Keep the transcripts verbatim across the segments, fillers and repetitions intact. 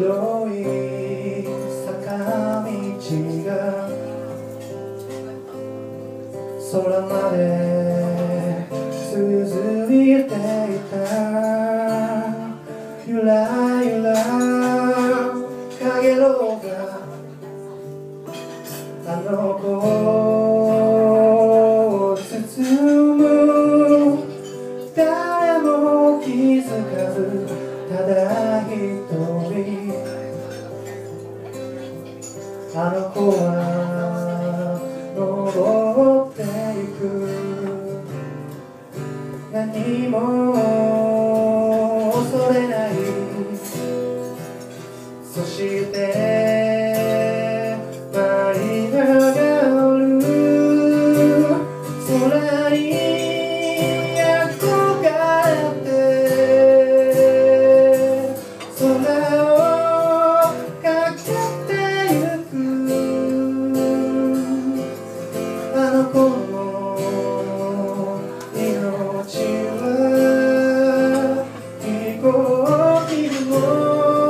白い坂道が空まで続いていた。ゆらゆらかげろうがあの子を包む。誰も気づかずただ一人。あの子は登ってゆく。何も恐れない。そして舞い上がる。空に憧れて空をかけてゆく。あの子の命はひこうき雲。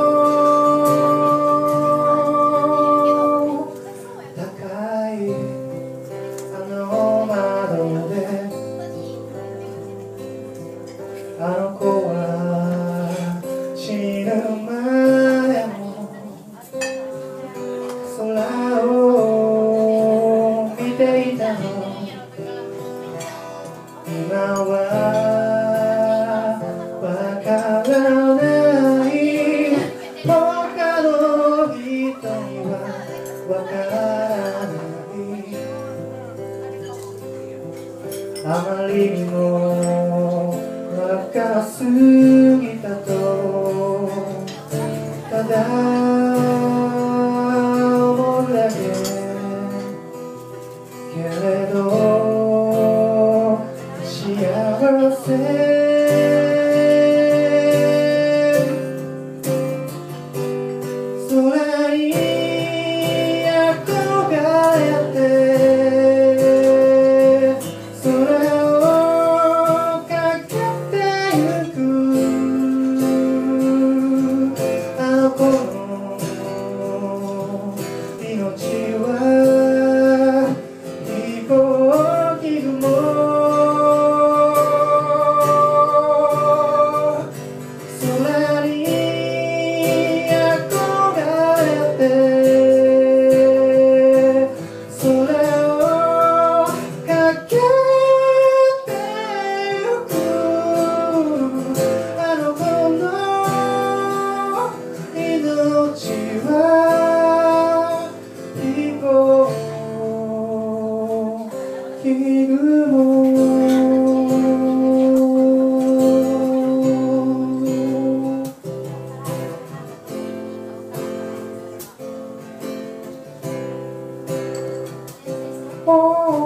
高いあの窓であの子は死ぬ前も空を見ていたの。今はわからない。他の人にはわからない。あまりにも若すぎたと。ただ思うだけ。けれど幸せ。空に憧れて空をかけてゆく。あの子の命はひこうき雲。空に憧れて空をかけてゆく。あの子の命はひこうき雲。Oh